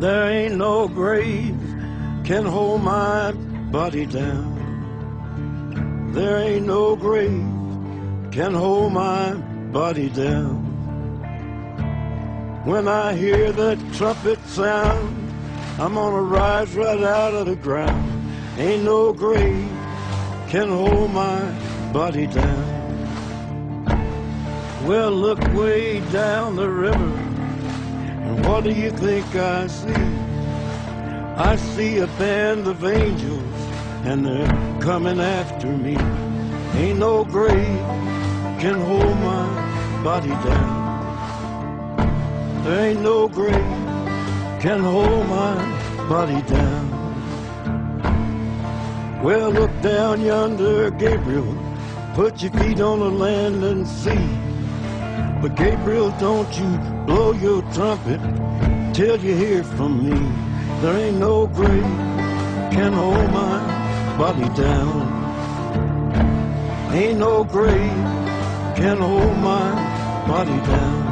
There ain't no grave can hold my body down. There ain't no grave can hold my body down. When I hear that trumpet sound, I'm gonna rise right out of the ground. Ain't no grave can hold my body down. Well, look way down the river, and what do you think I see? I see a band of angels, and they're coming after me. Ain't no grave can hold my body down. There ain't no grave can hold my body down. Well, look down yonder, Gabriel. Put your feet on the land and see. But Gabriel, don't you blow your trumpet till you hear from me. There ain't no grave can hold my body down. Ain't no grave can hold my body down.